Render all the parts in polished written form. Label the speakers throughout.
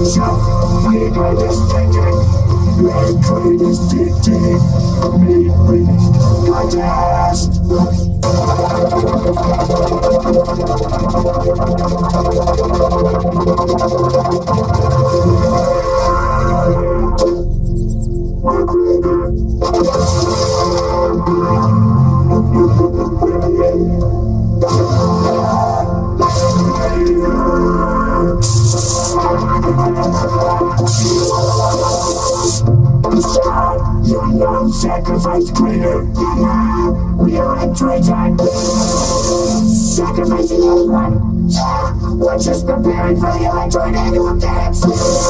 Speaker 1: Sacrifice greater. We are entering time. Sacrificing everyone. We're just preparing for the electroid annual dance.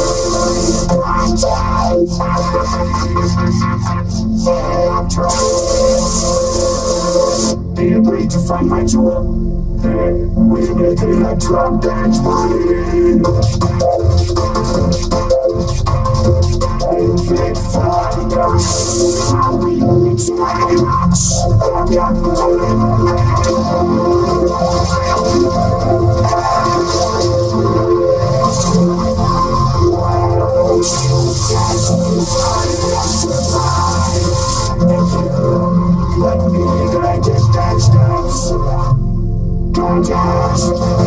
Speaker 1: Electroid. Do you agree to find my tool? We make the electron dance party. Big fire, how we mix it let me get this dance. Don't dance.